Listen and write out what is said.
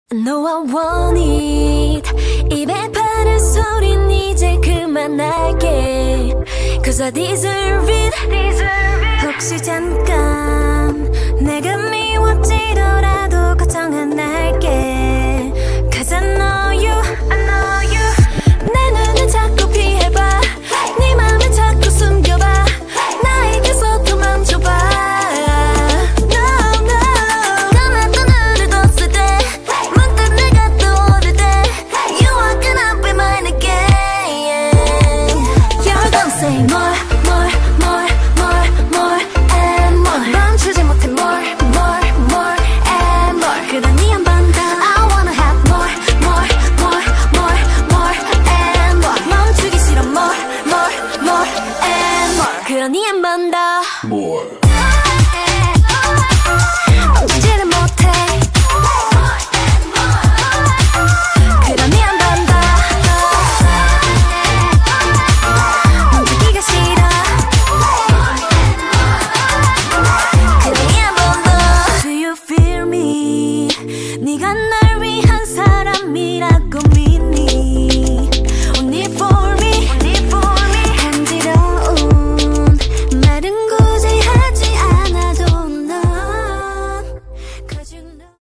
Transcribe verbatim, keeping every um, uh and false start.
No, I want it. 입에 바른 소린 이제 그만할게. Cause I deserve it. 혹시 잠깐 내가 미워지더라도 걱정 안 할게. Cause I know you, I know you. 내 눈을 자꾸 피해봐. 네 맘을 자꾸 숨겨봐. 나에게서 도망쳐봐. Say more, more, more, more, more and more. 멈추지 못해 more, more, more and more. 그러니 한 번 더. I wanna have more, more, more, more, more and more. 멈추기 싫어 more, more, more and more. 그러니 한 번 더. More. 멈추지를 못해. 그러니 한 번 더. 네가 날